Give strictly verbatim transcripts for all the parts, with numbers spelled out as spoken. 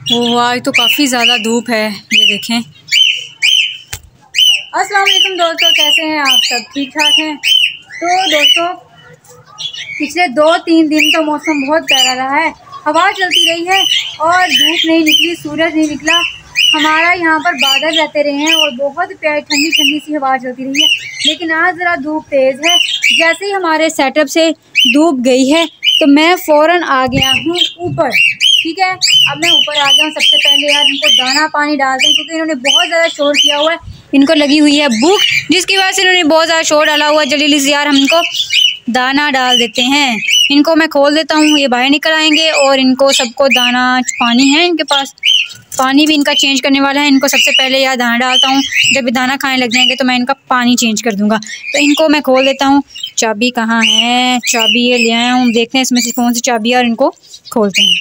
ओह आज तो काफ़ी ज़्यादा धूप है, ये देखें। अस्सलाम वालेकुम दोस्तों, कैसे हैं आप सब? ठीक ठाक हैं? तो दोस्तों पिछले दो तीन दिन तो मौसम बहुत प्यारा रहा है, हवा चलती रही है और धूप नहीं निकली, सूरज नहीं निकला। हमारा यहाँ पर बादल रहते रहे हैं और बहुत प्यारी ठंडी ठंडी सी हवा चलती रही है। लेकिन आज ज़रा धूप तेज़ है। जैसे ही हमारे सेटअप से धूप गई है तो मैं फ़ौरन आ गया हूँ ऊपर। ठीक है, अब मैं ऊपर आ गया हूँ। सबसे पहले यार इनको दाना पानी डालते हैं क्योंकि इन्होंने बहुत ज़्यादा शोर किया हुआ है। इनको लगी हुई है भूख, जिसकी वजह से इन्होंने बहुत ज़्यादा शोर डाला हुआ है। जल्दी से यार हम इनको दाना डाल देते हैं। इनको मैं खोल देता हूँ, ये बाहर निकल आएंगे और इनको सबको दाना पानी है इनके पास, पानी भी इनका चेंज करने वाला है। इनको सबसे पहले यार दाना डालता हूँ, जब भी दाना खाने लग जाएंगे तो मैं इनका पानी चेंज कर दूँगा। तो इनको मैं खोल देता हूँ। चाबी कहाँ है? चाबी ये ले आया हूँ, देखते हैं इसमें से कौन सी चाबी है और इनको खोलते हैं।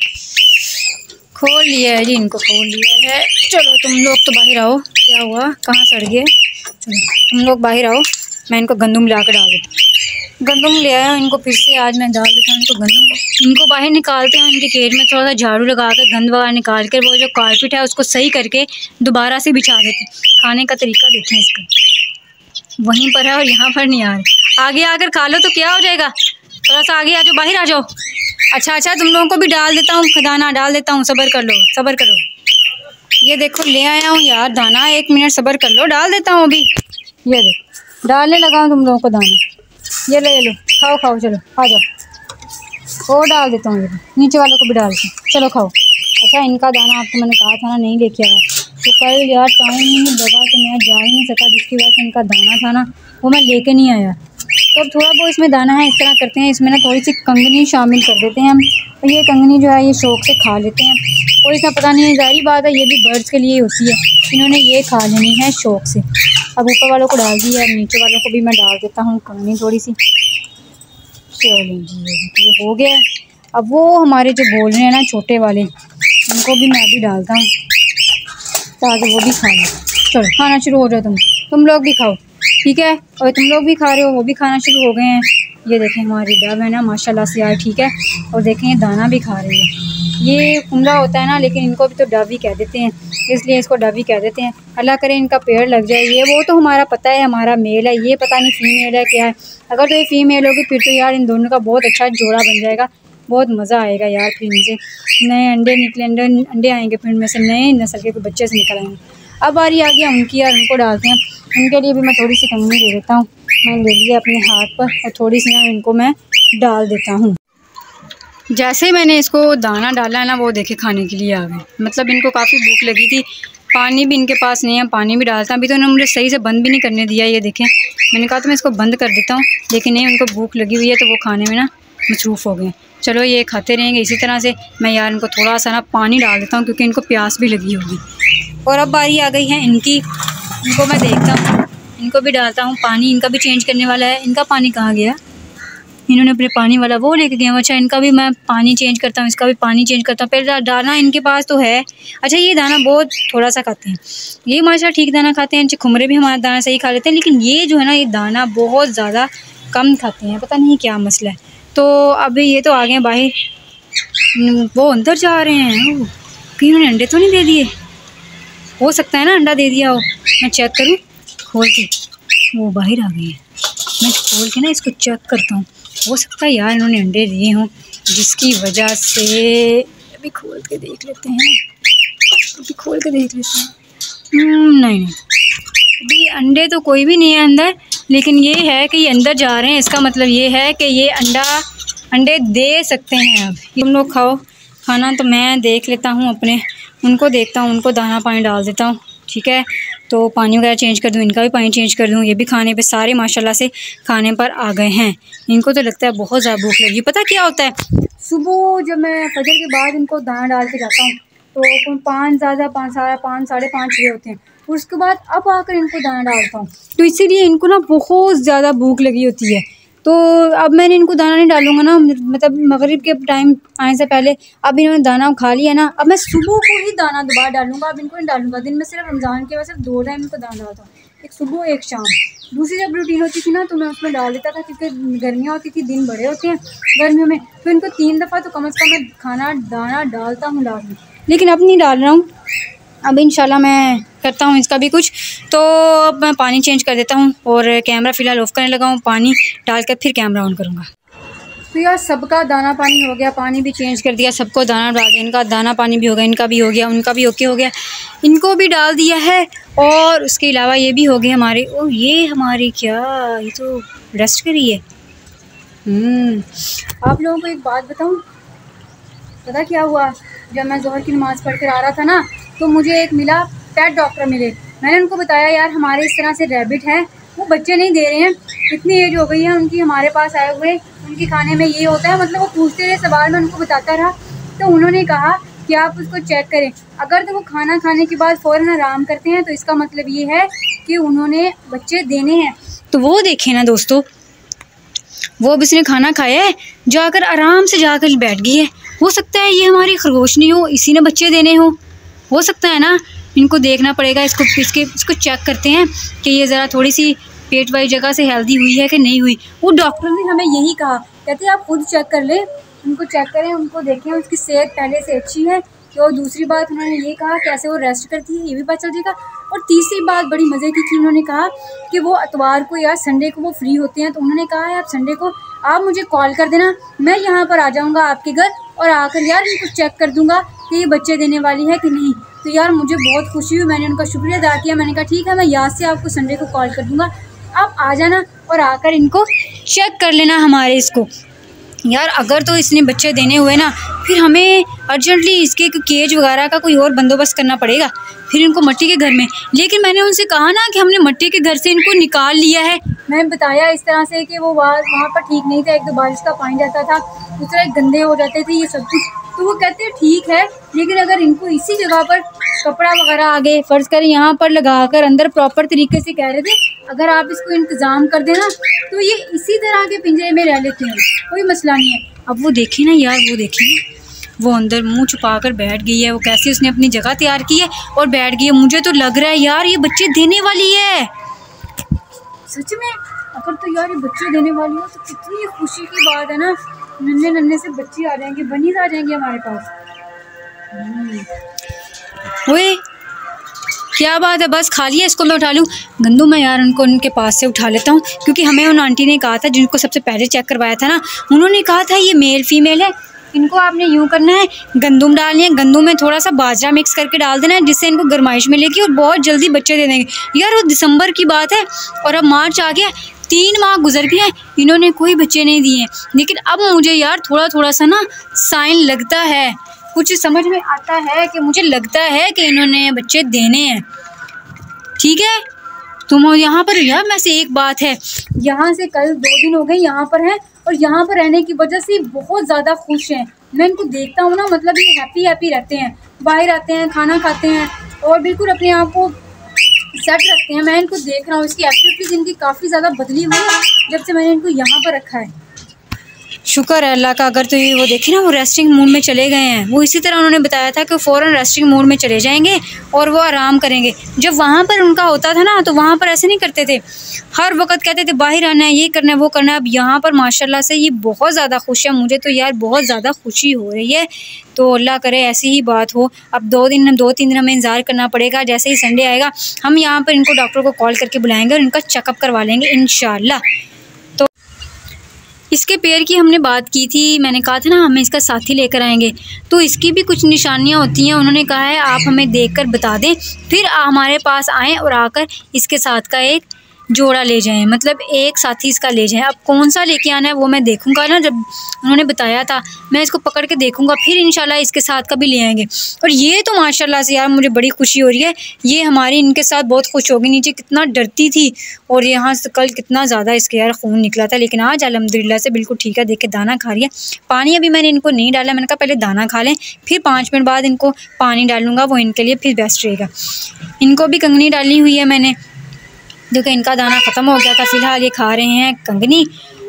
खोल लिया है जी, इनको खोल लिया है। चलो तुम लोग तो बाहर आओ। क्या हुआ, कहाँ सड़ गए? चलो तुम लोग बाहर आओ, मैं इनको गंदम ला कर डाल देता हूँ। गंदम ले आया हूँ इनको, फिर से आज मैं डाल देता हूँ इनको गंदम। इनको बाहर निकालते हैं, इनके केज में थोड़ा सा झाड़ू लगा कर गंद वगैरह निकाल कर वो जो कारपेट है उसको सही करके दोबारा से बिछा देते हैं। खाने का तरीका देखें इसका, वहीं पर है और यहाँ पर नहीं आ रहे। आगे आकर खा लो तो क्या हो जाएगा, थोड़ा सा आगे आ जाओ, बाहर आ जाओ। अच्छा अच्छा तुम लोगों को भी डाल देता हूँ, दाना डाल देता हूँ, सब्र कर लो सब्र करो। ये देखो ले आया हूँ यार दाना, एक मिनट सब्र कर लो, डाल देता हूँ अभी। ये देखो डालने लगा हूँ तुम लोगों को दाना। ये लो ये लो, खाओ खाओ, चलो आ जाओ। और डाल देता हूँ, ये नीचे वालों को भी डालती हूँ, चलो खाओ। अच्छा इनका दाना आपको मैंने कहा था ना नहीं लेके आया, तो कल यार टाइम ही नहीं लगा तो मैं जा ही नहीं सका, जिसकी वजह से इनका दाना था ना वो मैं लेके नहीं आया। तो अब थोड़ा बहुत इसमें दाना है, इस तरह करते हैं, इसमें ना थोड़ी सी कंगनी शामिल कर देते हैं हम। और ये कंगनी जो है ये शौक से खा लेते हैं और इसमें पता नहीं है, जाहिर बात है ये भी बर्ड्स के लिए होती है, इन्होंने ये खा लेनी है शौक से। अब ऊपर वालों को डाल दी है, नीचे वालों को भी मैं डाल देता हूँ कंगनी थोड़ी सी। चलो जी ये हो गया। अब वो हमारे जो बोल रहे हैं ना छोटे वाले, उनको भी मैं भी डालता हूँ ताकि वो भी खा लें। चलो खाना शुरू हो जाओ, तुम तुम लोग भी खाओ, ठीक है? और तुम लोग भी खा रहे हो, वो भी खाना शुरू हो गए हैं। ये देखें हमारी डब है ना माशाल्लाह से यार, ठीक है। और देखें ये दाना भी खा रही है। ये कुंडा होता है ना, लेकिन इनको भी तो डब ही कह देते हैं, इसलिए इसको डब ही कह देते हैं। अल्लाह करे इनका पेड़ लग जाए। ये वो तो हमारा पता है हमारा मेल है, ये पता नहीं फीमेल है क्या है। अगर तो ये फीमेल होगी फिर तो यार इन दोनों का बहुत अच्छा जोड़ा बन जाएगा, बहुत मज़ा आएगा यार। फिर इनसे नए अंडे निकले, अंडे अंडे आएंगे, फिर इनमें से नए नस्ल के बच्चे से निकल आएंगे। अब बारी आ गया उनकी यार, उनको डालते हैं। उनके लिए भी मैं थोड़ी सी कंगनी दे देता हूँ, मैं ले लिया अपने हाथ पर और थोड़ी सी ना इनको मैं डाल देता हूँ। जैसे ही मैंने इसको दाना डाला है ना वो देखे खाने के लिए आ गए, मतलब इनको काफ़ी भूख लगी थी। पानी भी इनके पास नहीं है, पानी भी डालता अभी तो इन्होंने मुझे सही से बंद भी नहीं करने दिया। ये देखें मैंने कहा तो मैं इसको बंद कर देता हूँ, लेकिन नहीं, उनको भूख लगी हुई है तो वो खाने में ना मसरूफ़ हो गए। चलो ये खाते रहेंगे इसी तरह से। मैं यार इनको थोड़ा सा ना पानी डाल देता हूँ क्योंकि इनको प्यास भी लगी होगी। और अब बारी आ गई है इनकी, इनको मैं देखता हूँ, इनको भी डालता हूँ पानी। इनका भी चेंज करने वाला है। इनका पानी कहाँ गया? इन्होंने अपने पानी वाला वो लेके गया। अच्छा इनका भी मैं पानी चेंज करता हूँ, इसका भी पानी चेंज करता हूँ। पहले दाना इनके पास तो है। अच्छा ये दाना बहुत थोड़ा सा खाते हैं, ये माशा ठीक दाना खाते हैं। खुमरे भी हमारा दाना सही खा लेते हैं, लेकिन ये जो है ना ये दाना बहुत ज़्यादा कम खाते हैं, पता नहीं क्या मसला है। तो अभी ये तो आ गए बाहर, वो अंदर जा रहे हैं। कहीं उन्होंने अंडे तो नहीं दे दिए? हो सकता है ना अंडा दे दिया हो, मैं चेक करूँ खोल के। वो बाहर आ गए हैं, मैं खोल के ना इसको चेक करता हूँ। हो सकता है यार इन्होंने अंडे दिए हों, जिसकी वजह से अभी खोल के देख लेते हैं, अभी खोल के देख लेते हैं। नहीं नहीं अभी अंडे तो कोई भी नहीं है अंदर, लेकिन ये है कि ये अंदर जा रहे हैं, इसका मतलब ये है कि ये अंडा अंडे दे सकते हैं। अब तुम लोग खाओ खाना, तो मैं देख लेता हूँ अपने, उनको देखता हूँ, उनको दाना पानी डाल देता हूँ, ठीक है। तो पानी वगैरह चेंज कर दूँ, इनका भी पानी चेंज कर दूँ। ये भी खाने पे सारे माशाल्लाह से खाने पर आ गए हैं। इनको तो लगता है बहुत ज़्यादा भूख लगी। पता क्या होता है, सुबह जब मैं फजर के बाद इनको दाना डाल के जाता हूँ तो पाँच ज़्यादा पाँच साढ़े पाँच साढ़े पाँच छः होते हैं, उसके बाद अब आकर इनको दाना डालता हूँ, तो इसीलिए इनको ना बहुत ज़्यादा भूख लगी होती है। तो अब मैंने इनको दाना नहीं डालूँगा ना, मतलब मगरिब के टाइम आने से पहले। अब इन्होंने दाना खा लिया ना, अब मैं सुबह को ही दाना दोबारा डालूँगा, अब इनको नहीं डालूँगा। दिन में सिर्फ रमज़ान के वजह से दो टाइम इनको दाना डालता हूँ, एक सुबह एक शाम। दूसरी जब रूटीन होती थी ना तो मैं उसमें डाल देता था, क्योंकि गर्मियाँ होती थी, दिन बड़े होते हैं गर्मियों में, तो इनको तीन दफ़ा तो कम अज़ कम मैं खाना दाना डालता हूँ लाजमी। लेकिन अब नहीं डाल रहा हूँ, अब इंशाल्लाह मैं करता हूँ इसका भी कुछ। तो अब मैं पानी चेंज कर देता हूँ और कैमरा फ़िलहाल ऑफ़ करने लगा हूँ, पानी डाल कर फिर कैमरा ऑन करूँगा। तो यार सबका दाना पानी हो गया, पानी भी चेंज कर दिया, सबको दाना डाल दिया, इनका दाना पानी भी हो गया, इनका भी हो गया, उनका भी ओके हो गया, इनको भी डाल दिया है। और उसके अलावा ये भी हो गए हमारे। ओ ये हमारी क्या, ये तो रेस्ट करी है। हम्म आप लोगों को एक बात बताऊँ, पता क्या हुआ, जब मैं ज़ोहर की नमाज़ पढ़ कर आ रहा था ना तो मुझे एक मिला, पेट डॉक्टर मिले। मैंने उनको बताया यार हमारे इस तरह से रैबिट हैं, वो बच्चे नहीं दे रहे हैं, इतनी एज हो गई है उनकी, हमारे पास आए हुए, उनके खाने में ये होता है, मतलब वो पूछते रहे सवाल, मैं उनको बताता रहा। तो उन्होंने कहा कि आप उसको चेक करें, अगर तो वो खाना खाने के बाद फ़ौरन आराम करते हैं तो इसका मतलब ये है कि उन्होंने बच्चे देने हैं। तो वो देखें ना दोस्तों, वो अब इसने खाना खाया है, जाकर आराम से जाकर बैठ गई है। हो सकता है ये हमारी खरगोश नहीं हो, इसी ने बच्चे देने हो हो सकता है ना। इनको देखना पड़ेगा, इसको इसके इसको चेक करते हैं कि ये ज़रा थोड़ी सी पेट वाली जगह से हेल्दी हुई है कि नहीं हुई। वो डॉक्टर ने हमें यही कहा, कहते हैं आप खुद चेक कर लें, उनको चेक करें, उनको देखें उसकी सेहत पहले से अच्छी है। तो दूसरी बात उन्होंने ये कहा कैसे वो रेस्ट करती है ये भी पता चल जाएगा। और तीसरी बात बड़ी मज़े की थी, उन्होंने कहा कि वो इतवार को या संडे को वो फ्री होते हैं, तो उन्होंने कहा है आप संडे को आप मुझे कॉल कर देना, मैं यहाँ पर आ जाऊँगा आपके घर और आकर यार इनको चेक कर दूँगा कि ये बच्चे देने वाली है कि नहीं। तो यार मुझे बहुत खुशी हुई, मैंने उनका शुक्रिया अदा किया, मैंने कहा ठीक है मैं याद से आपको संडे को कॉल कर दूँगा, आप आ जाना और आकर इनको चेक कर लेना हमारे इसको। यार अगर तो इसने बच्चे देने हुए ना, फिर हमें अर्जेंटली इसके केज वगैरह का कोई और बंदोबस्त करना पड़ेगा, फिर इनको मिट्टी के घर में। लेकिन मैंने उनसे कहा ना कि हमने मिट्टी के घर से इनको निकाल लिया है, मैंने बताया इस तरह से कि वो वहाँ वहाँ पर ठीक नहीं था, एक तो बारिश का पानी जाता था, दूसरा गंदे हो जाते थे ये सब कुछ। तो वो कहते हैं ठीक है, लेकिन अगर इनको इसी जगह पर कपड़ा वगैरह आगे फ़र्ज़ करें यहाँ पर लगा कर अंदर प्रॉपर तरीके से, कह रहे थे अगर आप इसको इंतज़ाम कर देना तो ये इसी तरह के पिंजरे में रह लेते हैं, कोई मसला नहीं है। अब वो देखें ना यार, वो देखें वो अंदर मुंह छुपा कर बैठ गई है, वो कैसे उसने अपनी जगह तैयार की है और बैठ गई है। मुझे तो लग रहा है यार ये बच्चे देने वाली है, सच में। अगर तो यार ये बच्चे देने वाली हो तो कितनी खुशी की बात है ना, नन्हे नन्हे से बच्चे आ जाएंगे, बनीज आ जाएंगे हमारे पास। ओए क्या बात है, बस खा लिया, इसको मैं उठा लूँ। गंदू मैं यार उनको उनके पास से उठा लेता हूँ, क्योंकि हमें उन आंटी ने कहा था जिनको सबसे पहले चेक करवाया था ना, उन्होंने कहा था ये मेल फीमेल है, इनको आपने यूँ करना है, गंदुम डालनी है, गंदुम में थोड़ा सा बाजरा मिक्स करके डाल देना है, जिससे इनको गर्माइश मिलेगी और बहुत जल्दी बच्चे दे देंगे। यार वो दिसंबर की बात है और अब मार्च आ गया, तीन माह गुजर गए हैं, इन्होंने कोई बच्चे नहीं दिए। लेकिन अब मुझे यार थोड़ा थोड़ा सा ना साइन लगता है, कुछ समझ में आता है कि मुझे लगता है कि इन्होंने बच्चे देने हैं। ठीक है, तुम यहाँ पर यार मैं से एक बात है, यहाँ से कल दो दिन हो गए यहाँ पर हैं और यहाँ पर रहने की वजह से बहुत ज़्यादा खुश हैं। मैं इनको देखता हूँ ना, मतलब ये हैप्पी हैप्पी रहते हैं, बाहर आते हैं, खाना खाते हैं और बिल्कुल अपने आप को सेट रखते हैं। मैं इनको देख रहा हूँ, इसकी एक्टिविटीज़ इनकी काफ़ी ज़्यादा बदली हुई है जब से मैंने इनको यहाँ पर रखा है। शुक्र है अल्लाह का। अगर तो ये वो देखें ना, वो रेस्टिंग मूड में चले गए हैं, वो इसी तरह उन्होंने बताया था कि फ़ौरन रेस्टिंग मूड में चले जाएंगे और वो आराम करेंगे। जब वहाँ पर उनका होता था ना तो वहाँ पर ऐसे नहीं करते थे, हर वक्त कहते थे बाहर आना है, ये करना है, वो करना है। अब यहाँ पर माशाल्लाह से ये बहुत ज़्यादा खुश है, मुझे तो यार बहुत ज़्यादा खुशी हो रही है। तो अल्लाह करे ऐसी ही बात हो। अब दो दिन दो तीन दिन हमें इंतज़ार करना पड़ेगा, जैसे ही संडे आएगा हम यहाँ पर इनको डॉक्टर को कॉल करके बुलाएँगे और इनका चेकअप करवा लेंगे इंशाल्लाह। तो इसके पैर की हमने बात की थी, मैंने कहा था ना हमें इसका साथी लेकर आएंगे, तो इसकी भी कुछ निशानियां होती हैं। उन्होंने कहा है आप हमें देखकर बता दें, फिर हमारे पास आएँ और आकर इसके साथ का एक जोड़ा ले जाएं, मतलब एक साथी इसका ले जाएं। अब कौन सा लेके आना है वो मैं देखूंगा ना, जब उन्होंने बताया था मैं इसको पकड़ के देखूंगा, फिर इंशाल्लाह इसके साथ का भी ले आएंगे। और ये तो माशाल्लाह से यार मुझे बड़ी खुशी हो रही है, ये हमारी इनके साथ बहुत खुश होगी। नीचे कितना डरती थी और यहाँ से कल कितना ज़्यादा इसके यार खून निकला था, लेकिन आज अल्हम्दुलिल्लाह से बिल्कुल ठीक है। देख के दाना खा रही है, पानी अभी मैंने इनको नहीं डाला, मैंने कहा पहले दाना खा लें, फिर पाँच मिनट बाद इनको पानी डालूँगा, वो इनके लिए फिर बेस्ट रहेगा। इनको भी कंगनी डाली हुई है मैंने, क्योंकि इनका दाना ख़त्म हो गया था। फ़िलहाल ये खा रहे हैं कंगनी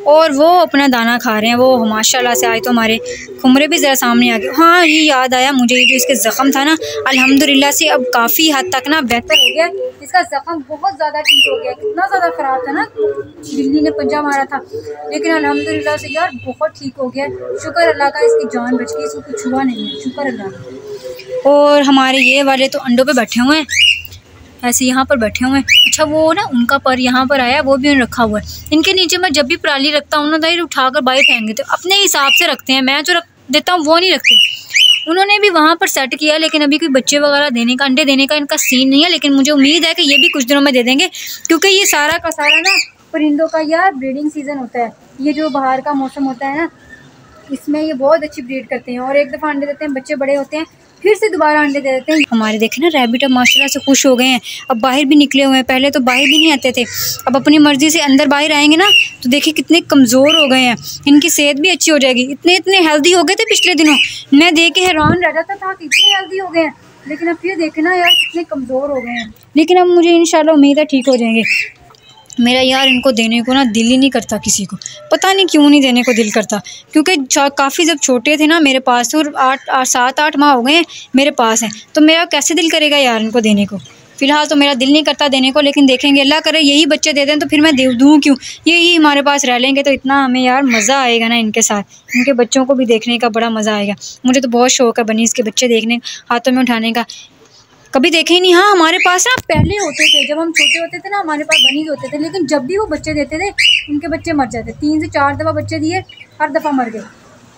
और वो अपना दाना खा रहे हैं। वो माशाल्लाह से आज तो हमारे खुमरे भी ज़रा सामने आ गए। हाँ, ये याद आया मुझे, ये जो इसके ज़ख़म था ना, अल्हम्दुलिल्लाह से अब काफ़ी हद तक ना बेहतर हो गया। इसका ज़ख़म बहुत ज़्यादा ठीक हो गया। कितना ज़्यादा ख़राब था ना, बिल्ली ने पंजा मारा था, लेकिन अल्हम्दुलिल्लाह से यार बहुत ठीक हो गया। शुक्र अल्लाह का, इसकी जान बच गई, इसको कुछ हुआ नहीं है, शुक्र अल्लाह का। और हमारे ये वाले तो अंडों पे बैठे हुए हैं, ऐसे यहाँ पर बैठे हुए हैं। अच्छा, वो ना उनका पर यहाँ पर आया, वो भी रखा हुआ है। इनके नीचे मैं जब भी पराली रखता हूँ ना, दाई उठा कर बाहर फेंक देते, अपने हिसाब से रखते हैं। मैं जो रख देता हूँ वो नहीं रखते। उन्होंने भी वहाँ पर सेट किया, लेकिन अभी कोई बच्चे वगैरह देने का, अंडे देने का इनका सीन नहीं है। लेकिन मुझे उम्मीद है कि ये भी कुछ दिनों में दे देंगे, क्योंकि ये सारा का सारा ना परिंदों का यार ब्रीडिंग सीज़न होता है। ये जो बाहर का मौसम होता है ना, इसमें ये बहुत अच्छी ब्रीड करते हैं, और एक दफ़ा अंडे देते हैं, बच्चे बड़े होते हैं, फिर से दोबारा अंडे दे देते हैं। हमारे देखे ना रैबिट अब माशाल्लाह से खुश हो गए हैं, अब बाहर भी निकले हुए हैं। पहले तो बाहर भी नहीं आते थे, अब अपनी मर्ज़ी से अंदर बाहर आएंगे ना, तो देखिए कितने कमज़ोर हो गए हैं। इनकी सेहत भी अच्छी हो जाएगी। इतने इतने हेल्दी हो गए थे पिछले दिनों, मैं देख के हैरान रह जाता था कि इतने हेल्दी हो गए हैं, लेकिन अब फिर देखे ना यार कितने कमज़ोर हो गए हैं। लेकिन अब मुझे इंशाल्लाह उम्मीद है ठीक हो जाएंगे। मेरा यार इनको देने को ना दिल ही नहीं करता किसी को, पता नहीं क्यों नहीं देने को दिल करता, क्योंकि काफ़ी जब छोटे थे ना मेरे पास, और आठ आठ सात आठ माह हो गए हैं मेरे पास हैं, तो मेरा कैसे दिल करेगा यार इनको देने को। फ़िलहाल तो मेरा दिल नहीं करता देने को, लेकिन देखेंगे, अल्लाह करे यही बच्चे दे दें तो फिर मैं दे दूँ क्यों, यही हमारे पास रह लेंगे तो इतना हमें यार मज़ा आएगा ना इनके साथ। इनके बच्चों को भी देखने का बड़ा मज़ा आएगा। मुझे तो बहुत शौक़ है बनीज़ के बच्चे देखने, हाथों में उठाने का। कभी देखे ही नहीं। हाँ, हमारे पास ना पहले होते थे, जब हम छोटे होते थे ना, हमारे पास बनीज़ होते थे, लेकिन जब भी वो बच्चे देते थे उनके बच्चे मर जाते। तीन से चार दफ़ा बच्चे दिए, हर दफ़ा मर गए,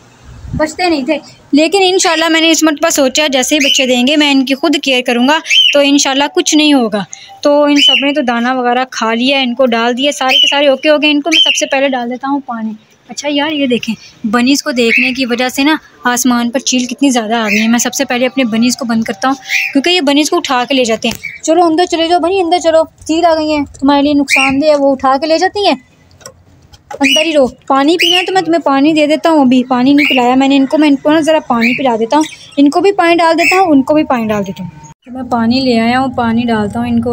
बचते नहीं थे। लेकिन इंशाल्लाह मैंने इस मरतबा सोचा जैसे ही बच्चे देंगे मैं इनकी खुद केयर करूँगा, तो इंशाल्लाह कुछ नहीं होगा। तो इन सब ने तो दाना वगैरह खा लिया, इनको डाल दिया, सारे के सारे ओके हो गए। इनको मैं सबसे पहले डाल देता हूँ पानी। अच्छा यार, ये देखें, बनीज़ को देखने की वजह से ना आसमान पर चील कितनी ज़्यादा आ गई है। मैं सबसे पहले अपने बनीज़ को बंद करता हूँ, क्योंकि ये बनीज़ को उठा के ले जाते हैं। चलो अंदर चले जाओ बनी, अंदर चलो, चील आ गई हैं, तुम्हारे लिए नुकसानदेह है, वो उठा के ले जाती हैं। अंदर ही रहो। पानी पीना है तो मैं तुम्हें पानी दे देता हूँ। अभी पानी नहीं पिलाया मैंने इनको, मैं इनको ना ज़रा पानी पिला देता हूँ। इनको भी पानी डाल देता हूँ, उनको भी पानी डाल देता हूँ। तो मैं पानी ले आया हूँ, पानी डालता हूँ इनको।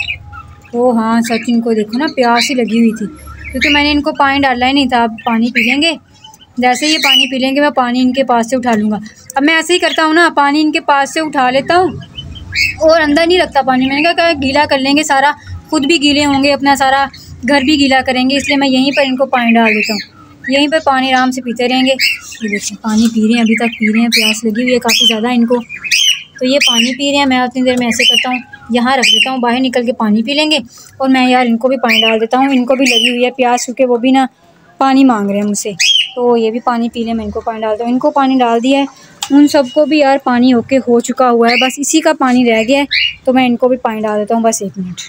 ओ हाँ सच, इनको देखो ना प्यास ही लगी हुई थी, क्योंकि मैंने इनको पानी डाला ही नहीं था। अब पानी पी लेंगे, जैसे ये पानी पी लेंगे मैं पानी इनके पास से उठा लूँगा। अब मैं ऐसे ही करता हूँ ना, पानी इनके पास से उठा लेता हूँ और अंदर नहीं रखता पानी। मैंने कहा गीला कर लेंगे सारा, खुद भी गीले होंगे, अपना सारा घर भी गीला करेंगे, इसलिए मैं यहीं पर इनको पानी डाल देता हूँ। यहीं पर पानी आराम से पीते रहेंगे। ये देखिए पानी पी रहे हैं, अभी तक पी रहे हैं, प्यास लगी हुई है काफ़ी ज़्यादा इनको, तो ये पानी पी रहे हैं। मैं उतनी देर में ऐसे करता हूँ, यहाँ रख देता हूँ, बाहर निकल के पानी पी लेंगे। और मैं यार इनको भी पानी डाल देता हूँ, इनको भी लगी हुई है प्यास, क्योंकि वो भी ना पानी मांग रहे हैं मुझसे, तो ये भी पानी पी लें। मैं इनको पानी डालता हूँ, इनको पानी डाल दिया है। उन सबको भी यार पानी होके हो चुका हुआ है, बस इसी का पानी रह गया है, तो मैं इनको भी पानी डाल देता हूँ। बस एक मिनट,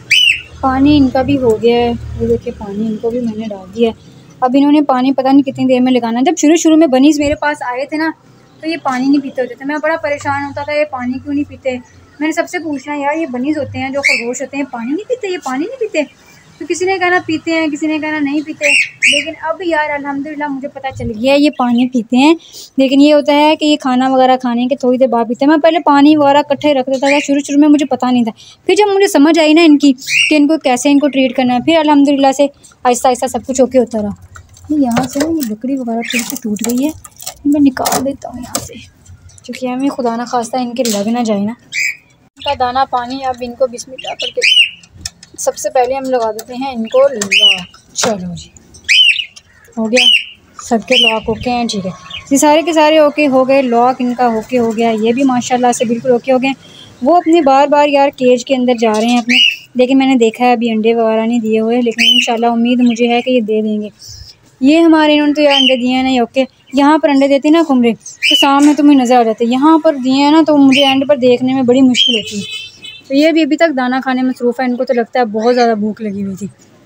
पानी इनका भी हो गया है। ये देखिए पानी इनको भी मैंने डाल दिया है। अब इन्होंने पानी पता नहीं कितनी देर में लगाना। जब शुरू शुरू में बनीज़ मेरे पास आए थे ना, तो ये पानी नहीं पीते होते थे, मैं बड़ा परेशान होता था, ये पानी क्यों नहीं पीते। मैंने सबसे पूछना यार, ये बनीज़ होते हैं जो खरगोश होते हैं, पानी नहीं पीते, ये पानी नहीं पीते। तो किसी ने कहना पीते हैं, किसी ने कहना नहीं पीते। लेकिन अब यार अल्हम्दुलिल्लाह मुझे पता चल गया है ये पानी पीते हैं। लेकिन ये होता है कि ये खाना वगैरह खाने के थोड़ी देर बाद पीते हैं। मैं पहले पानी वगैरह इकट्ठे रख देता था, शुरू शुरू में मुझे पता नहीं था। फिर जब मुझे समझ आई ना इनकी कि इनको कैसे इनको ट्रीट करना है, फिर अल्हम्दुलिल्लाह से आहिस्ता आहिस्ता सब कुछ ओके होता रहा। यहाँ से ना ये लकड़ी वगैरह थोड़ी सी टूट गई है, मैं निकाल देता हूँ यहाँ से, क्योंकि हमें खुदा ना खास्ता इनके लग ना जाए ना। इनका दाना पानी अब इनको बिस्मिल्लाह करके सबसे पहले हम लगा देते हैं इनको लॉक। चलो जी हो गया, सबके लॉक ओके हैं, ठीक है। ये सारे के सारे ओके हो गए, लॉक इनका ओके हो गया, ये भी माशाल्लाह से बिल्कुल ओके हो गए। वो अपने बार बार यार केज के अंदर जा रहे हैं अपने, लेकिन मैंने देखा है अभी अंडे वगैरह नहीं दिए हुए, लेकिन इंशाल्लाह उम्मीद मुझे है कि ये दे देंगे। ये हमारे इन्होंने तो यार अंडे दिए हैं नहीं, ओके। यहाँ पर अंडे देते ना खुमरे, तो सामने तो मुझे नज़र आ जाते, यहाँ पर दिए हैं ना तो मुझे एंड पर देखने में बड़ी मुश्किल होती है। तो ये भी अभी तक दाना खाने में मसरूफ़ है, इनको तो लगता है बहुत ज़्यादा भूख लगी हुई थी।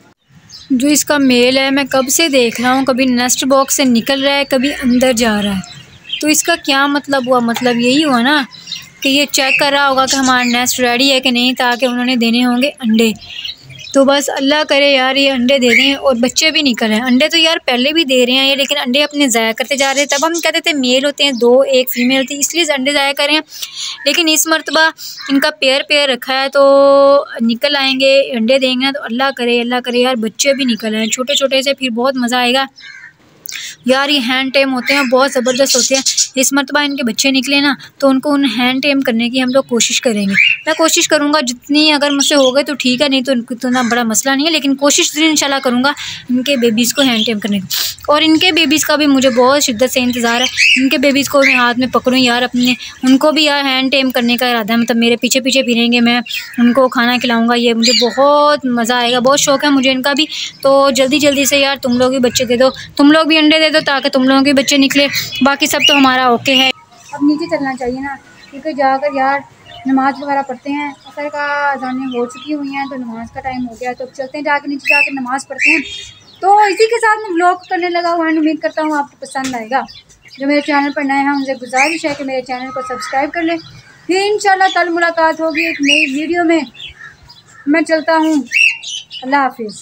जो इसका मेल है मैं कब से देख रहा हूँ, कभी नेस्ट बॉक्स से निकल रहा है, कभी अंदर जा रहा है। तो इसका क्या मतलब हुआ, मतलब यही हुआ ना कि ये चेक कर रहा होगा कि हमारा नेस्ट रेडी है कि नहीं, ताकि उन्होंने देने होंगे अंडे। तो बस अल्लाह करे यार ये अंडे दे दें और बच्चे भी निकल आए। अंडे तो यार पहले भी दे रहे हैं ये, लेकिन अंडे अपने ज़ाया करते जा रहे हैं। तब हम कहते थे मेल होते हैं दो, एक फीमेल थी, इसलिए अंडे ज़ाया कर रहे हैं। लेकिन इस मरतबा इनका पेयर पेयर रखा है तो निकल आएंगे, अंडे देंगे ना। तो अल्लाह करे अल्लाह करे यार बच्चे भी निकल आए छोटे छोटे से, फिर बहुत मज़ा आएगा यार। ये हैंड टेम होते हैं, बहुत ज़बरदस्त होते हैं। इस मरतबा इनके बच्चे निकले ना तो उनको उन हैंड टेम करने की हम लोग कोशिश करेंगे। मैं कोशिश करूँगा जितनी, अगर मुझसे हो गए तो ठीक है, नहीं तो इतना बड़ा मसला नहीं है, लेकिन कोशिश इंशाल्लाह करूँगा इनके बेबीज़ को हैंड टेम करने की। और इनके बेबीज़ का भी मुझे बहुत शिद्दत से इंतज़ार है। इनके बेबीज़ को मैं हाथ में पकड़ूँ यार अपने, उनको भी यार हैंड टेम करने का इरादा है। मतलब मेरे पीछे पीछे फिरेंगे, मैं उनको खाना खिलाऊँगा, ये मुझे बहुत मज़ा आएगा। बहुत शौक़ है मुझे इनका भी। तो जल्दी जल्दी से यार तुम लोग भी बच्चे दे दो, तुम लोग भी अंडे दे दो ताकि तुम लोगों के बच्चे निकले। बाकी सब तो हमारा ओके है। अब नीचे चलना चाहिए ना, क्योंकि जाकर यार नमाज़ वगैरह पढ़ते हैं। असर का अज़ानें हो चुकी हुई हैं तो नमाज़ का टाइम हो गया, तो चलते हैं जाकर नीचे जाकर नमाज़ पढ़ते हैं। तो इसी के साथ मैं व्लॉग करने लगा हुआ है। उम्मीद करता हूँ आपको पसंद आएगा। जो मेरे चैनल पर नए हैं उनसे गुजारिश है कि मेरे चैनल को सब्सक्राइब कर लें। फिर इंशाल्लाह कल मुलाकात होगी एक नई वीडियो में। मैं चलता हूँ, अल्लाह हाफिज़।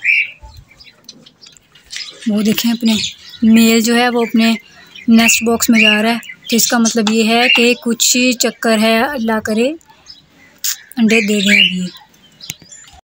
वो देखें अपने मेल जो है वो अपने नेस्ट बॉक्स में जा रहा है, तो इसका मतलब ये है कि कुछ चक्कर है। अल्लाह करे अंडे दे दें अभी।